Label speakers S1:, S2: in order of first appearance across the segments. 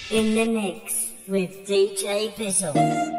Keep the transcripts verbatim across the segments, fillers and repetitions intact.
S1: In the mix with D J Bizzle.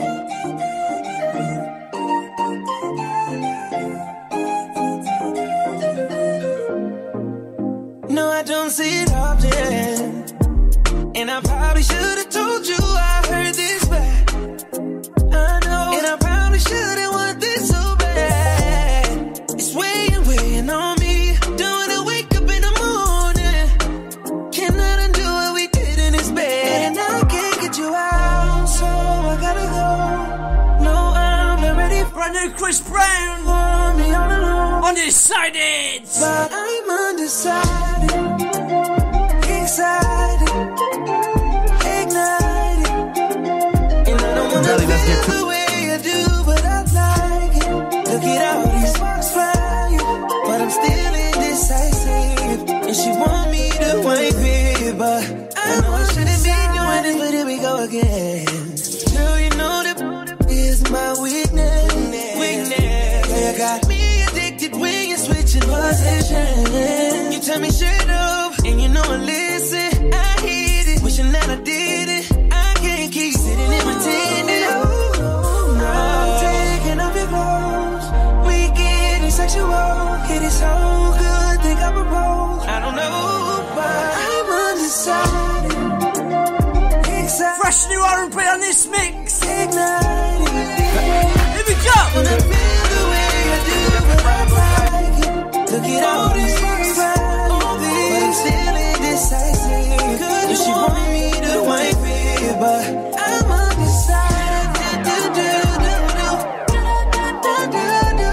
S2: No, I don't see it often, and I probably should have told you I heard this bad. I know, and I probably shouldn't want this so bad. It's weighing, weighing on me. Don't wanna wake up in the morning. Cannot undo what we did in this bed, and I can't get you out, so I gotta go. No, I'm not ready for
S3: brand new Chris Brown.
S2: For me all alone.
S3: Undecided,
S2: but I'm undecided. Excited, ignited, and I don't wanna feel the way I do, but I like it. Look at all these sparks flying, but I'm still indecisive. And she want me to wipe it, but I know I shouldn't be doing this, but here we go again. Girl, you know that is my weakness. Weakness. Yeah, you got me addicted when you're switching positions. You tell me shut up, and you know I listen. I hate it, wishing that I did it. I can't keep sitting and pretending. Oh, no, I'm taking off your clothes. We getting sexual. It is so good, think I propose. I don't know, but I'm undecided. Excited.
S3: Fresh new R and B on this mix.
S2: Ignited.
S3: Here we go.
S2: Wanna feel the way I do, but I like it. Look at all these sparks flying, but I'm still indecisive. And she want me to wipe it, but I'm undecided. Do, do, do, do. Do, do, do,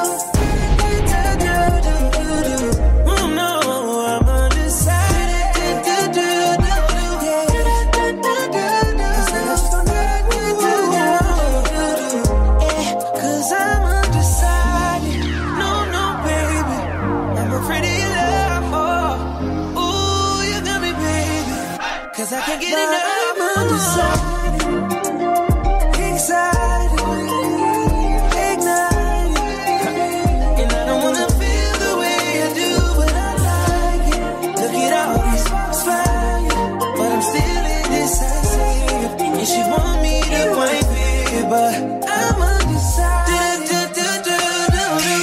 S2: do. Do, do, do, do. Oh no, I'm undecided. Do, do, do, do. Do, do, do, do. Cause I'm undecided. No, no, baby. I'm afraid of your love. Oh, ooh, you got me, baby. Cause I can't get enough. I'm undecided. Excited. Ignited. And I don't wanna feel the way I do, but I like it. Look at all these sparks flying, but I'm still indecisive. And she want me to wipe it, but I'm undecided. Do, do, do, do, do.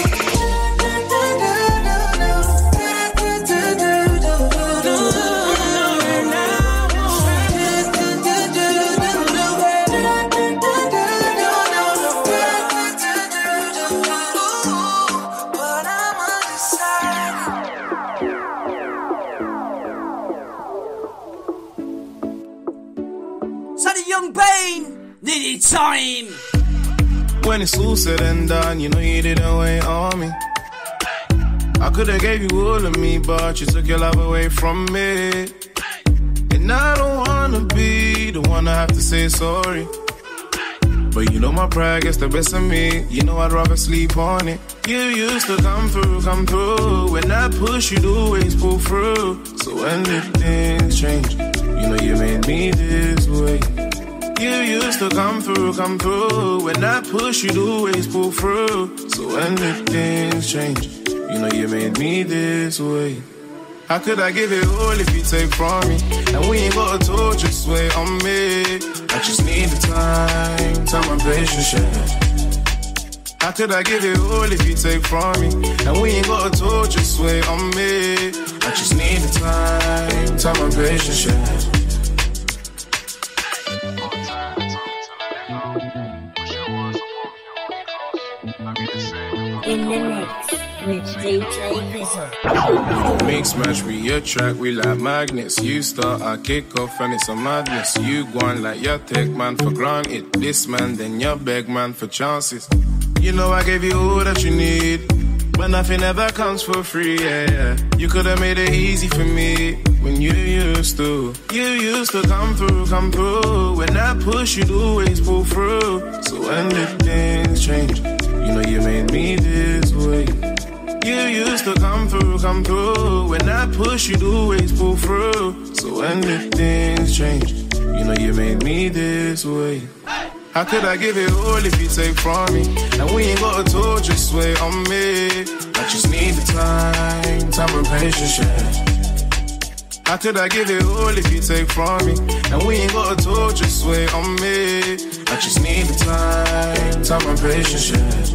S3: Sonny Young Bane, needed time.
S4: When it's all said and done, you know you didn't wait on me. I could've gave you all of me, but you took your love away from me. And I don't wanna be the one to have to say sorry. But you know my pride gets the best of me. You know I'd rather sleep on it. You used to come through, come through. When I push, you'd always pull through. So when did things change? You know you made me this way. You used to come through, come through. When I push, you'd always pull through. So when did things change? You know you made me this way. How could I give it all if you take from me? And we ain't got a talk, just wait on me. I just need the time, time and patience, yeah. How could I give it all if you take from me? And we ain't got a talk, just wait on me. I just need the time, time and patience, yeah.
S1: In the mix with D J Bizzle.
S4: Mix match, we your track, we like magnets. You start, I kick off, and it's a madness. You go on like your take man for granted. This man, then your beg man for chances. You know I gave you all that you need, but nothing ever comes for free, yeah, yeah. You could've made it easy for me when you used to. You used to come through, come through. When I push, you'd always pull through. So when did things change? You know you made me this way. You used to come through, come through. When I push, you'd always pull through. So when did things change? You know you made me this way. How could I give it all if you take from me? And we ain't got a talk, just wait on me. I just need the time, time and patience, yeah. How could I give it all if you take from me? And we ain't got a tour, just wait on me. I just need the time, time and patience, yeah.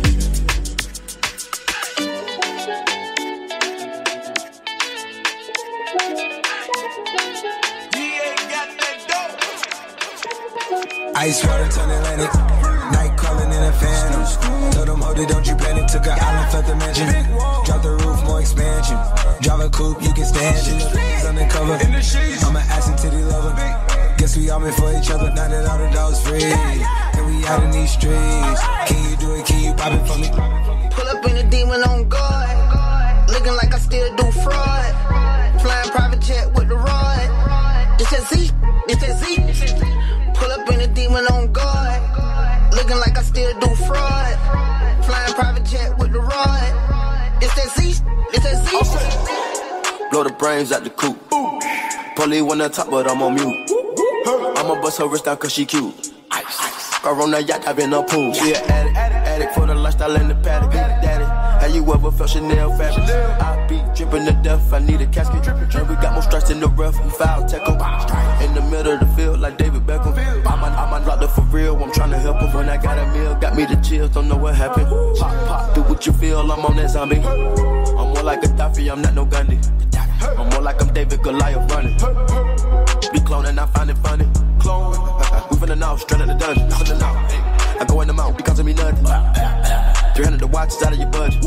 S5: Ice water turn Atlantic, night calling in a phantom. Told them, hold it, don't you panic. Took an island, felt the mansion. Drop the roof, more expansion. Drive a coupe, you can stand it. Undercover, I'm an ass and titty lover. Guess we all meant for each other. Now that all the dogs free, and we out in these streets. Can you do it? Can you pop it for me?
S6: Pull up in a demon on guard, looking like I still do fraud. Flying private jet with the rod. It's that Z, it's that Z. Pull up in a demon on guard, looking like I still do fraud. Flying private jet with the rod. It's that Z, it's that Z.
S7: Okay. Blow the brains out the coop. Polly wanna talk, but I'm on mute. I'ma bust her wrist down cause she cute. Ice. Car on the yacht, I've been a pool. She an addict, addict for the lifestyle in the paddock. Daddy, have you ever felt Chanel fabric? I be dripping to death, I need a casket. And we got more strikes in the rough, we foul tech em. In the middle of the field like David Beckham. I'm on, I'm on locked for real, I'm trying to help him. When I got a meal, got me the chills, don't know what happened. Pop, pop, do what you feel, I'm on that zombie. I'm more like a Gaddafi, I'm not no Gandhi. I'm more like I'm David Goliath running. Be cloning, I find it funny. Clone, we finna know, straight out the dungeon. Finna know, I go in the mouth, because of me nothing. three hundred the watches out of your budget.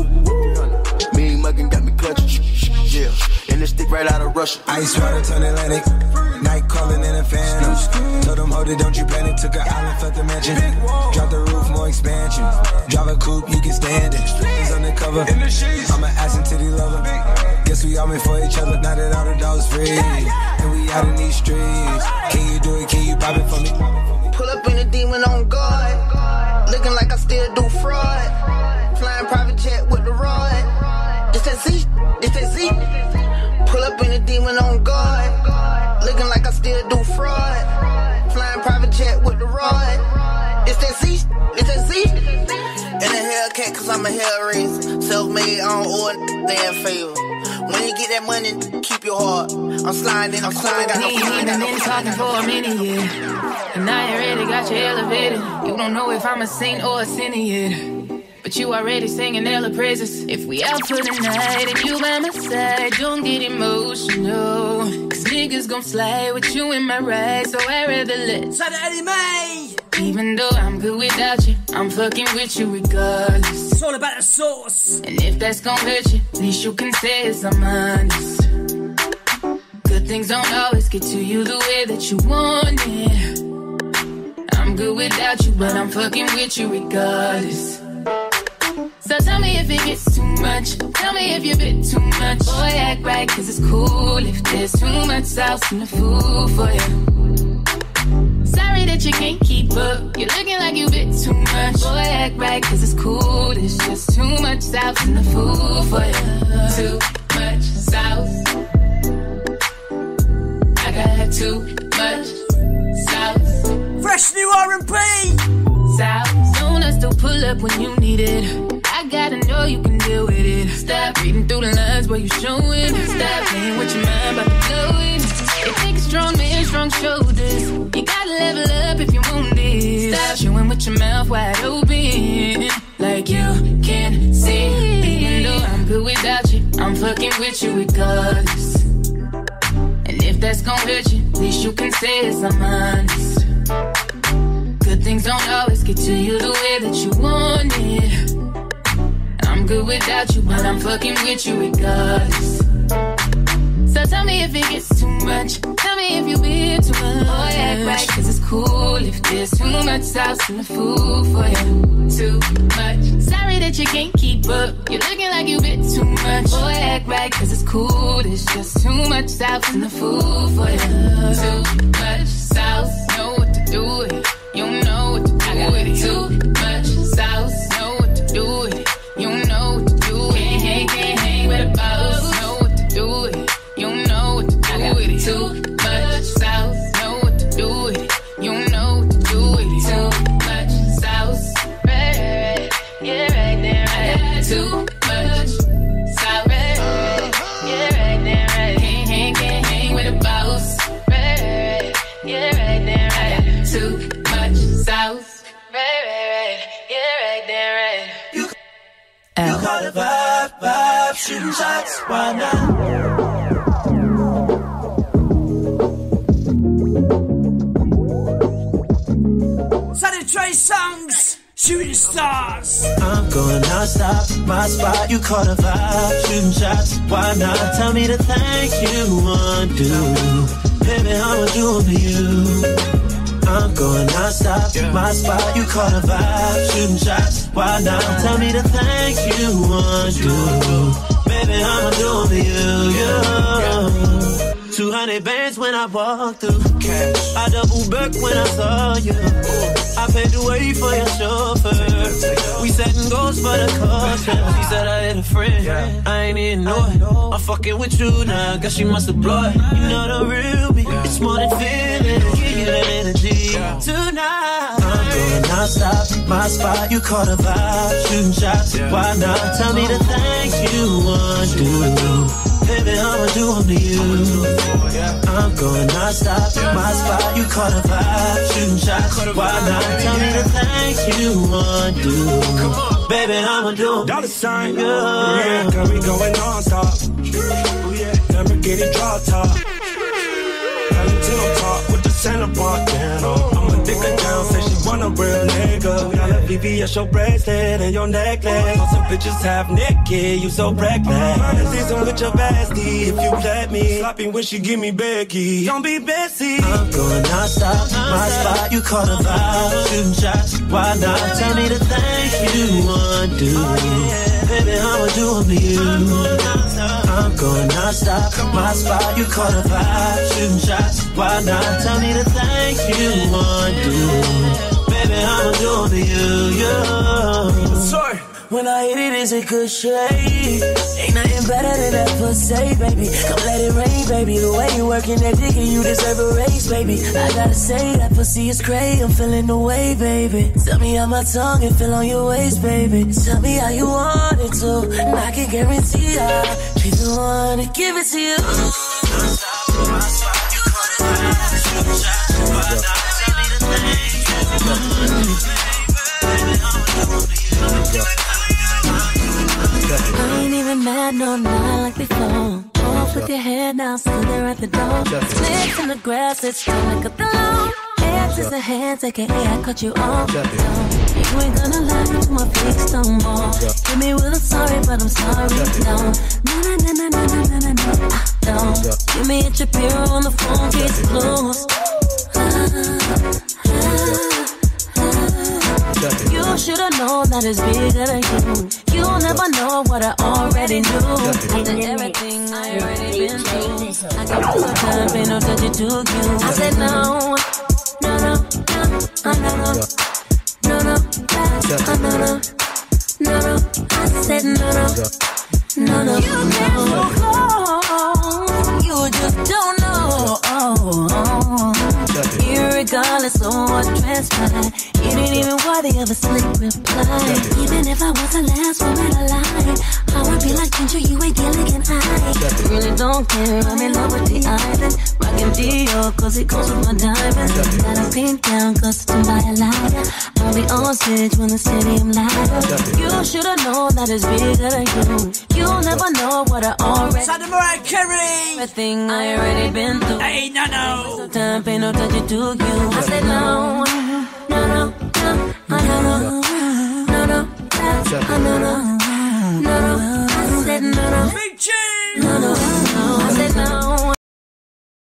S7: Mean muggin' got me clutching. Yeah, and this stick right out of Russia.
S5: Ice water turn Atlantic, night calling in a phantom. Told them, hold it, don't you panic. Took an island, felt the mansion. Drop the roof, more expansion. Drive a coupe, you can stand it. It's undercover, I'm an ass and titty lover. Guess we all meant for each other. Now that all the dogs free, and we out in these streets. Can you do it? Can you pop it for me?
S6: Pull up in a demon on guard, looking like I still do fraud. Flying private jet with the rod. It's that Z, it's that Z. Pull up in a demon on guard, looking like I still do fraud. Flying private jet with the rod. It's that Z, it's that Z. In a Hellcat, cause I'm a Hellraiser. Self-made, I don't owe a damn favor. When you get that money, keep your heart. I'm sliding, I'm sliding. Got no
S8: feeling, got no been talking for a minute, yeah. And I already got you elevated. You don't know if I'm a saint or a sinner yet. But you already singing hella praises. If we out for the night and you by my side, don't get emotional. Cause niggas gon' slide with you in my ride. So I rather let
S3: Saturday May.
S8: Even though I'm good without you, I'm fucking with you regardless.
S3: It's all about the sauce.
S8: And if that's gon' hurt you, at least you can say it's I'm honest. Good things don't always get to you the way that you want it. I'm good without you, but I'm fucking with you regardless. So tell me if it gets too much. Tell me if you bit too much. Boy, act right, cause it's cool. If there's too much sauce in the food for you. Sorry that you can't keep up. You're looking like you bit too much. Boy, act right, cause it's cool. There's just too much sauce in the food for you. Too much sauce. I got too much sauce.
S3: Fresh new R and B.
S8: Sauce. Soon I still pull up when you need it. I gotta know you can deal with it. Stop reading through the lines while you showing. Stop playing with your mind about to blow it. It takes a strong man, strong shoulders. You gotta level up if you want this. Stop chewing with your mouth wide open, like you can see. Even though I'm good without you, I'm fucking with you regardless. And if that's gon' hurt you, at least you can say it's I'm honest. Good things don't always get to you the way that you want it. I'm good without you, but I'm fucking with you regardless. So tell me if it gets too much. Tell me if you been too much. Boy, act right, cause it's cool. If there's too much sauce in the food for you. Too much. Sorry that you can't keep up. You're looking like you bit too much. Boy, act right, cause it's cool. There's just too much sauce in the food for you. Too much sauce. Know what to do with it. You know what to do with it. Too much sauce. Know what to do with it. You know what to do with it. Can't hang, can't hang with a boss. Know what to do with it. You know what to do with it. Too much sauce. Know what to do with it. You know what to do with it. Too much sauce. Right, right, yeah, right there, right. Too much sauce. Right, yeah, right there, right. Can't hang, can't hang with a
S2: shooting shots, why not?
S3: Sunny Trey Songs, Shooting Stars.
S2: I'm going non-stop, my spot, you caught a vibe. Shooting shots, why not? Tell me the things you want to do. Baby, I'ma do it for you. I'm going non-stop, my spot, you caught a vibe. Shooting shots, why not? Tell me the things you want to do. Baby, I'ma do it for you, yeah. two hundred bands when I walk through. Cash. I double back when I saw you. I paid the way for your chauffeur. We setting goals for the culture. She said I had a friend. I ain't even know it. I'm fucking with you now. Guess she must have blood. You know the real me. It's more than feeling. Give you that energy tonight. I'm going non-stop. My spot, you caught a vibe. Shooting shots, why not? Tell me the things you want to do. Baby, I'ma do them to you. I'm going non-stop. My spot, you caught a vibe. Shooting shots, why not? Tell me the things you want to do. Baby, I'ma do them.
S9: Dollar sign, yeah. Yeah, girl, we going non-stop. Oh yeah, never get it draw top. Valentino talk with the Santa Montana. I'm a dicker down, say she want a real nigga. Got a V V S your bracelet and your necklace. All some bitches half naked, you so reckless. Murder season with your bestie, if you let me. Sloppy when she give me Becky. Don't be Bessie.
S2: I'm going non-stop, my spot, you caught a vibe. Shooting shots, why not? Tell me the things you want to do. Baby, I'ma do them to you. I'm going non-stop, my spot, you caught a vibe. Shooting shots, why not? Tell me the things you want to do. Baby, I'ma do them to you, yeah.
S3: Sorry.
S2: When I hit it, it's a good shade. Ain't nothing better than that pussy, baby. Come let it rain, baby. The way you working that dick and you deserve a raise, baby. I gotta say, that pussy is crazy. I'm feeling the way, baby. Tell me how my tongue and feel on your waist, baby. Tell me how you want it to, and I can guarantee I'll be the one to give it to you. I ain't even mad, no, not like before. Off with your head now, still there at the door. Snakes in the grass, it's time to cut the lawn. Hands is the hands, aka I cut you off. You ain't gonna lie to my face no more. Hit me with a sorry, but I'm sorry, no. No, no, no, no, no, no, no, no, no, I don't. Give me a Shapiro on the phone, case closed. Ah, ah, You should've known that it's bigger than you. You'll never know what I already knew. After everything I already been through, I gave you some time, ain't no touch it to you. I said no, no, no, no, no, no, no, no, no, no, no, no. I said no, no, no, no. You can't go close. You just don't know. Irregardless of what transpired, you didn't even worthy of a slick reply. Even if I was the last woman alive, I would be like Ginger, you ain't Gilligan Eye. Really don't care, I'm in love with the island. Rockin' Dior, cause it goes with my diamonds. Got a pink gown, custom by a liar. I'll be on stage when the stadium lights. You should've known that it's bigger than you. You'll never know what I already.
S3: Santa Mariah Carey.
S2: Everything I already been through.
S3: Hey, no, no.
S2: Time, pay no touch it to you. I said no, no, no, no, no, no, no, no, no, no, no, no. I said no, no.